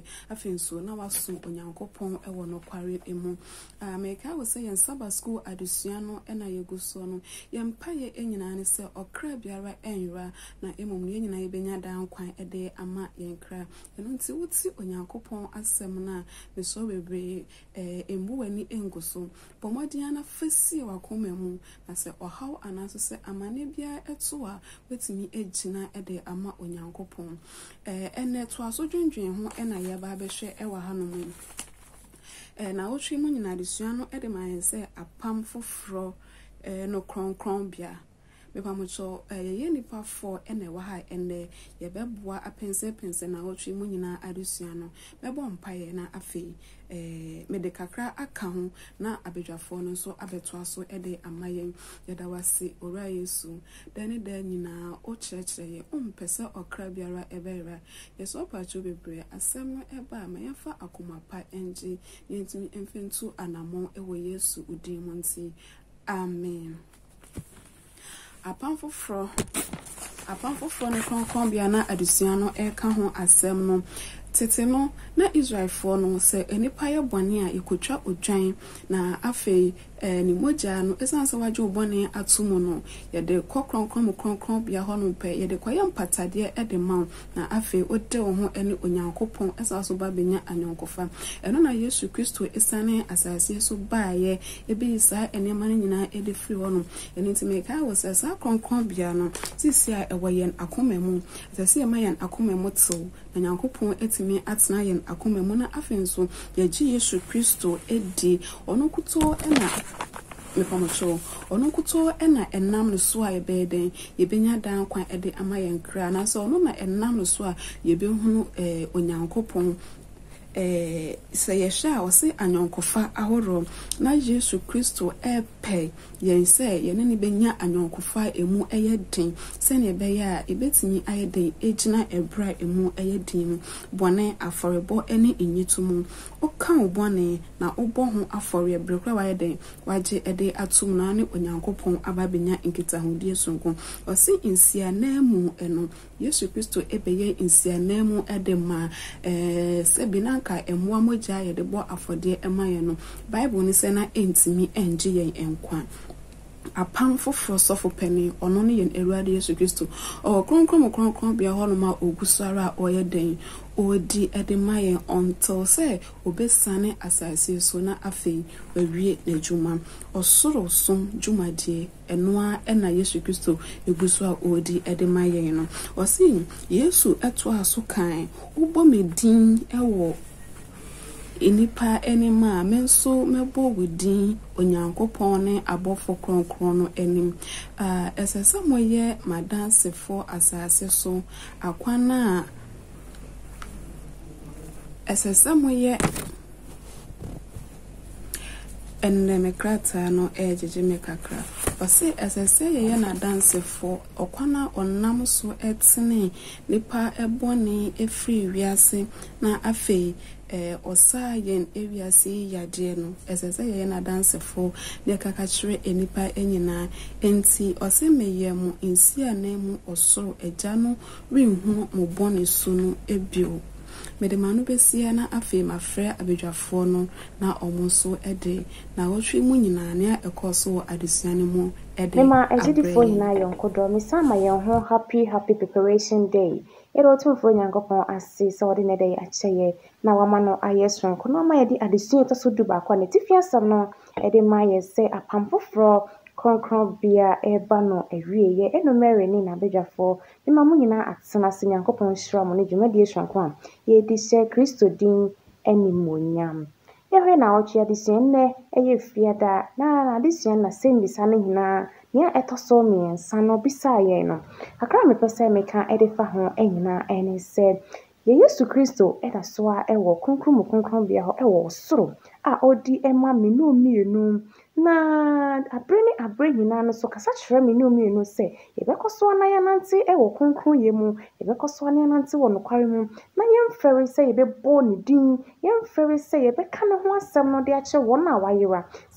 afenso na waso onyankopon ewo no kware emu America was say Sabbath school adesua no na yeguso no yempaye enyina ne se okra biara enra na emom ne nyina yebenya dan kwan ede ama yenkra eno nti wuti onyankopon asem na beso bebre embu wani enguso pomodiana na fesi wakomemu na se ohaw anaso se amane bia eto a wetimi egina ede ama onyankopon ene to aso dwendwen ho na yeba behwe ewa hanom na wotwe mu nyina adesua no ede man se apam foforo no kronkron bia mepamocho ye nipa 4 ene wa ha ene ye beboa apense na wotwe mu nyina adesua no bebo mpaye na afei mede kakra aka ho na abedwafo no so abeto aso ede amayen yeda wase ora Yesu dane da nyina o kyerɛkyerɛ ye ompese okra biara ebera yeso pacho bebre asɛm no eba ma yafa akoma pa enje yentimi emfentu anamon ewo Yesu udin mu nti amen. Apam foforo no kronkron bia na adesua no eka ho asɛm no tete no na Israel for no se enipa ye bone a ekotwa odwan na afei ni moja no esanse waje obone atumu no ye de kronkron bia ho no pe ye de kwaye mpatade e de ma na afei ode wo ho ene onyankopon esaso ba benya anyankofa eno na Yesu Kristo esane asase so baaye ebi isa enema nyina e de free ho no enti me ka wo se sa kronkron bia no sisi a ewoyen akomemu asase e mayen akomemu tso na nyankopon etimi atena yen akomemu na afenso ye gi Yesu Kristo edi ono kuto ena mepamocho ono kuto ena enam no so a yebeden yebenya dan kwan ede ama yen kra na so ono na enam no so a yebehunu onyankopon se yesha wose anyonkofa ahoro na Yesu Kristo epe yense yenene benya anyonkofa emu eyedin se ne beya ebetimi ayedin ejina ebra emu eyedin bone aforebo ene enyitumu oka obone na obo ho afore ebrekwa wayedin waje ede atum na ne onyankopon ababenya nkitahudie sonko wose insia na mu eno Yesu Kristo ebeye insia na mu edema se binanka emwa moja ye de bo afode emaye no Bible ni se na entimi enje yen enkwa apam foforo sofo pani ono ne yen Awurade Yesu Kristo o kronkron bia ho no ma ogusara oyeden odi edemaye until say obesane asase so na afei wawie n'adwuma osoro so dwumadie enoa ena Yesu Kristo eguso a odi edemaye no osin Yesu eto aso kan ubo medin ewo enipa enema menso mebo within onyankopon ne abofo kronkron no enim esesamoye madanse for asase so akwana esesamoye enemekrata no ejeje mekakra base esese ye na dance for okwana onnam so etene nipa ebone efri wiase na afei osa yen ewiase yade no esese ye na dance for de kakachire enipa enyina enti osemeye mu insia na mu osoro eja no renhu mo bone so no ebio medemanu besia na afei mafre abedwafo no na omonso ede na wotwe mu nyina ne ekoso adesua ne mu ede mema ejidifo nyina yonkodo misama yen ho happy preparation day ero tumfo nyankopon ase so ode ne dey acheye na wama no ayesron ko no ma yedi adesua to so duba kwa ne tifia sam no ede ma yese apampofro kronkron bia eba no ewieye eno Mary ni na bedwafo mema mu nyina atena se nyankopon hira mo ne dwumadi hwanko a ye di se Kristo din enimonyam yewe na ochi adesua nne eye fiada na adesua na sembisa ne hina nia etoso miensa no bisa ye no akra me pese meka edefa ho enyina ene se ye Yesu Kristo eda so a ewo kronkron bia ho ewo soro a odi ema menu mienu na abre nyina no so kasa kyerɛ menu mienu se yebekoso na yanante ewo kronkron ye mu yebekoso na yanante wo nokware mu na yemfere se yebebo ne din yemfere se yebeka ne ho asɛm no de akyɛ wona wayera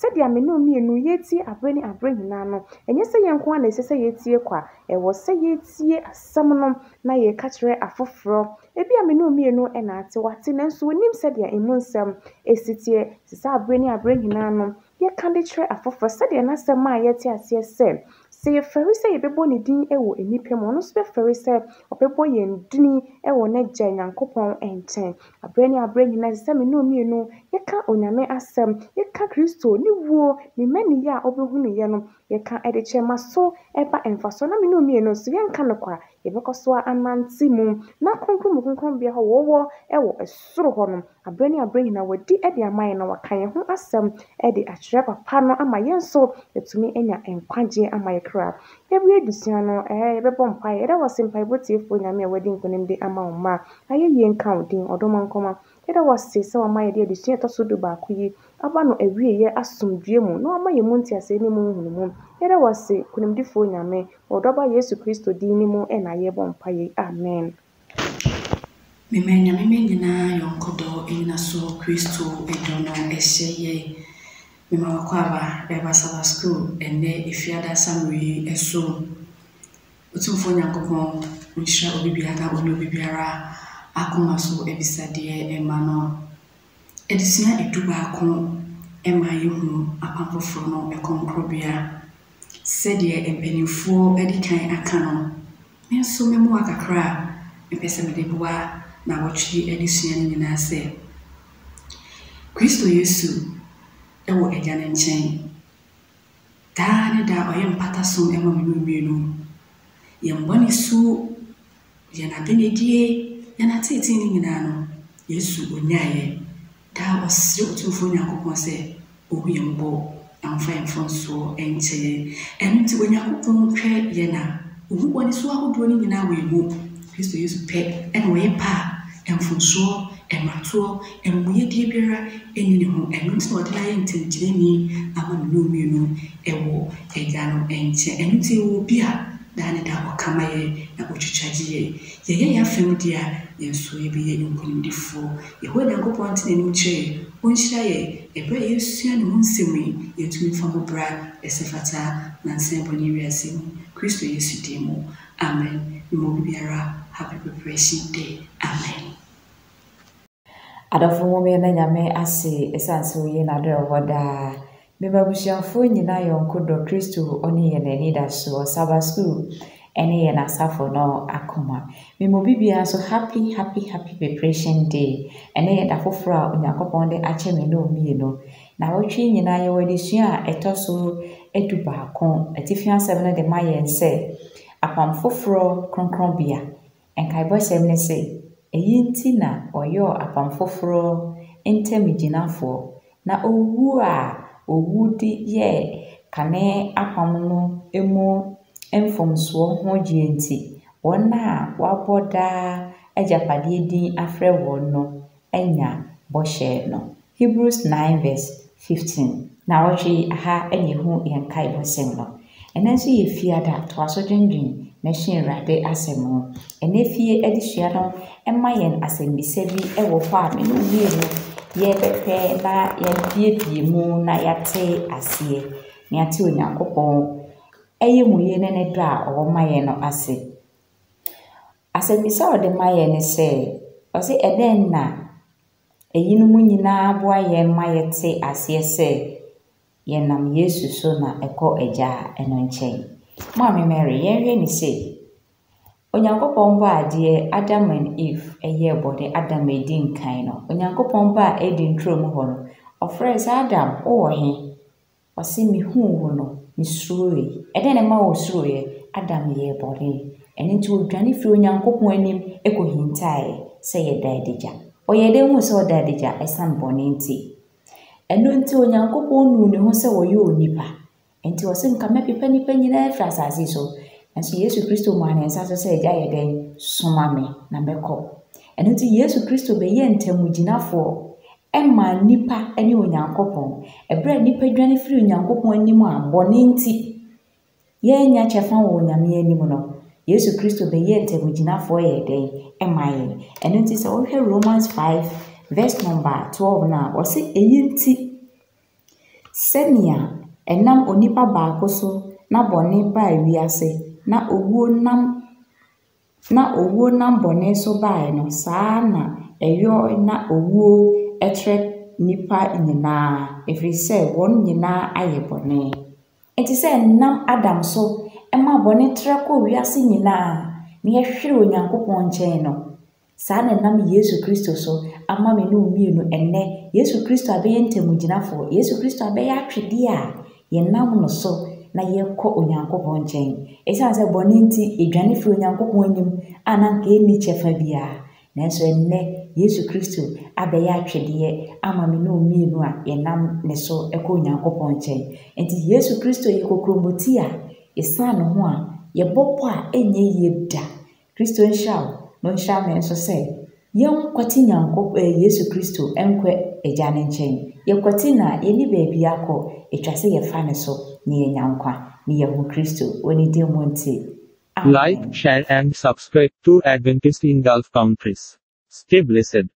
said the amino me no yeti abreni abrehina no enye se yenko na ese se yetie kwa ewo se yetie asam no na ye ka kire afoforo ebi amino me no na ate wate nanso onim said the emu nsam esitie sisa abreni abrehina no ye kan de kire afoforo said the na asam a yeti ase se ye feri se ye bebo ne din ewo enipa mu no so be feri se obebo ye ndini ewo na gya Nyankopɔn enchen abreni abrehina se me no mienu ye ka onyame asem ye ka Kristo ni wuo ni mani ya obehu ne ye no ye ka ede chema so eba emfaso na me no mienu so ye nka no kwa ye bekoso amanti mu na konkrom bia ho wo ewo esoro ho no abreni abrehina wadi ede amaye na waka ye ho asem ede akyerɛ papa no ama ye nso etumi enya enkwagye ama ye kra ebi edusua no ye bebo mpa ye da wase mpa botiefo nyame wadi nkonim de ama oma aye ye nka odin odoma nkoma ye da wase se wama ye de edusua to do ba akoyi aba no ewie ye asomdue mu no ama ye munti ase ni mu hunu mu ye da wase kunimdifo nyame odoba Yesu Kristo din ni mu na ye bo mpa ye amen. Mimenya nyina yonkodo ina so Kristo edono ehye mima wakwaba eba Sabbath school ene efiada samri eso otumfo Nyankopɔn nhyira obibia na obibiara akoma so ebisade emano edisua eduba ko ema yehu apapofo no ekonkrobia sɛdeɛ empanimfoɔ edikan aka no nso memo akakra mpɛsɛ mede bua na wɔtwe edisua nyina sɛ Kristo Yesu ewo agya ne nkyɛn daa ne da ɔyɛ mpata som ema mmienu yɛmbɔne su yɛnadenedie yɛnatete ne nyinaa no Yesu onyaeɛ daa ɔsere otumfo Nyankopɔn sɛ ohu yɛmbɔ amfa yɛmfonso ɛnkyɛn ɛno nti Onyankopɔn hwɛ yɛna ohu bɔne su ahodoɔ ne nyinaa wɔ emu Kristo Yesu pɛ ɛna ɔyɛ pa ɛmfonso ɛmatoɔ ɛmuyɛdie biara ɛni ne ho ɛno nti na ɔde ayɛ ntɛnkyerɛni ama mmienu ɛwɔ agya no ɛnkyɛn ɛno nti ɛwɔ bi a daa ne da ɔkama yɛ na ɔtwitwagye yɛyɛ yɛafɛm di a yɛnso yɛbɛyɛ nkonimdifoɔ yɛhɔ Nyankopɔn nte n'anim kyerɛ ɔnhyira yɛ ɛberɛ a yɛsua ne ho nsɛm yi yɛtumi fa mo bra ɛsɛ fata na nsɛm bɔ ne wiase mu Kristo Yesu din mu amen mo biara happy preparation day amen. Adafo mo me na nyame ase esanse oye na do hoda me babusiafo nyina yonkodo Kristo oni ye na ni da so Sabbath school ene ye na safo no akoma me mo bibia so happy preparation day ene ye da foforo Onyankopɔn de ache me no mie no na wotwe nyina ye wadisua etoso eduba kon atifia 7 de mayense apam foforo kronkronbia enkaibɔ sɛm ne se eyi nti na oyo apam foforo ntamiginafo na owu a owudi ye kane apam no emu emfomso ho gienti wona waboda ajapade din afre wonno enya bɔhyɛ no Hebrews 9:15 na wɔtwe aha enye hu yenkai bɔsɛm no enanso ye fiada to aso dwendwen na hyen rade asɛm no enefie adisua no emma yen asɛmbisa bi ɛwɔ hɔ a me no wie no ye bɛpɛ na yɛpiepie mu na yate aseɛ na yate Onyankopɔn ɛyɛ mu ye ne do a ɔwɔ ma yen no ase asɛmbisa ɔde ma yen ne sɛ ɔse ɛdɛn na eyinu mu nyinaa boa yen ma yɛte aseɛ sɛ yenam Yesu so na ɛkɔ agya ɛno nkyɛn Mami Mary yenhwe ni say Onyankopɔn ba ade Adam and Eve eye body Adam edi nkan no Onyankopɔn ba edi ntrom ho no ofrɛ Adam wo he ɔse mi hu wo no mi suroe ɛde ne ma wo suroe Adam ye body ɛne nti odwane firi Onyankopɔn anim ekohintae sɛ ye daadagya ɔyɛ de hu sɛ ɔdaadagya ɛsan bɔne nti ɛno nti Onyankopɔn nu ne ho sɛ wɔyɛ onipa enti wose nka mepepa nipa nyina afra asase so enso Yesu Kristo mu anensa so sɛ agya yɛ den soma me na mekɔ ɛno nti Yesu Kristo be yɛ ntamuginafo ɛma nipa ɛne Onyankopɔn ɛbrɛ nipa dwane firi Onyankopɔn anim a bɔne nti yɛ nya kyɛfa wɔ Nyame anim no Yesu Kristo be yɛ ntamuginafo yɛ den ɛma yɛ ɛno nti sɛ wohwɛ Romans 5 verse number 12 na wose eyi nti Senia enam onipa baako so na bɔne baa wiase na owuo nam bɔne so baa no saa na ɛyɔ na owuo ɛtrɛ nipa nyinaa ɛfiri sɛ wɔn nyinaa ayɛ bɔne. Enti sɛ nam Adam so ɛma bɔne trɛ kɔ wiase nyinaa na yɛhwere Onyankopɔn nkyɛn no, saa na nam Yesu Kristo so ama me ne mmienu ɛnnɛ Yesu Kristo abɛyɛ ntamugyinafoɔ, Yesu Kristo abɛyɛ atwedeɛ a yɛnam no so na yɛkɔ Onyankopɔn nkyɛn. Ɛsiane sɛ bɔne nti ɛdwane firi Onyankopɔn anim a na nka ɛnni kyɛfa biara, nanso ɛnnɛ Yesu Kristo abɛyɛ atwedeɛ ama me ne mmienu a yɛnam ne so ɛkɔ Onyankopɔn nkyɛn. Enti Yesu Kristo yɛ kokromoti a ɛsan ne ho a yɛbɔ pɔ a ɛnyɛ yie da. Kristo nhyira wo na ɔnhyira me nso sɛ yɛnkwati Yesu Kristo ɛnkɔ Agya ne nkyɛn. Yɛkwati na yɛni baabi akɔ, ɛtwa sɛ yɛfa ne so na yɛnya nkwa na yɛho Kristo wɔ ne din mu nti. Like, share and subscribe to Adventist in Gulf countries. Stay blessed.